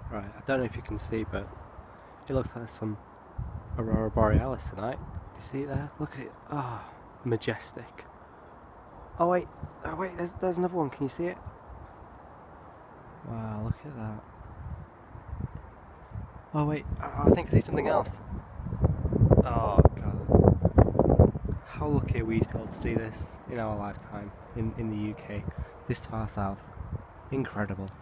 Right, I don't know if you can see, but it looks like some Aurora Borealis tonight. Do you see it there? Look at it. Ah, oh, majestic. Oh wait, there's another one. Can you see it? Wow, look at that. Oh wait, I think I see something else. Oh god. How lucky are we to be able to see this in our lifetime in the UK, this far south. Incredible.